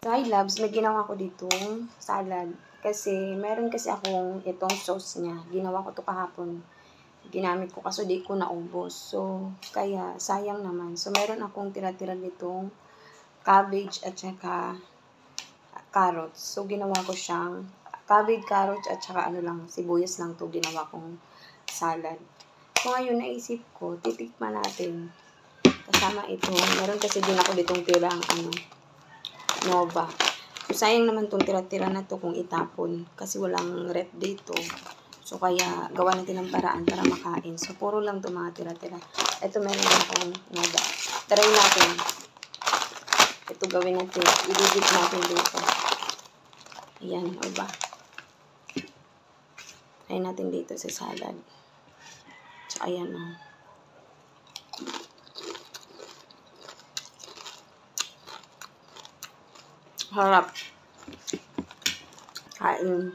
So, hi loves, may ginawa ko ditong salad. Kasi, meron kasi akong itong sauce niya. Ginawa ko to kahapon. Ginamit ko kasi di ko naubos. So, kaya, sayang naman. So, meron akong tira-tira ditong cabbage at saka carrots. So, ginawa ko siyang cabbage, carrots at saka sibuyas lang to ginawa kong salad. So, ngayon, naisip ko, titikman natin. Kasama ito. Meron kasi din ako ditong tirang Nova. So, sayang naman tong tira-tira na to kung itapon. Kasi walang rep dito. So, kaya gawa natin ng paraan para makain. So, puro lang to mga tira-tira. Ito meron akong Nova. Try natin. Ito gawin natin. I-dip natin dito. Ayan, o ba? Try natin dito sa salad. So, ayan o. Harap. Kain.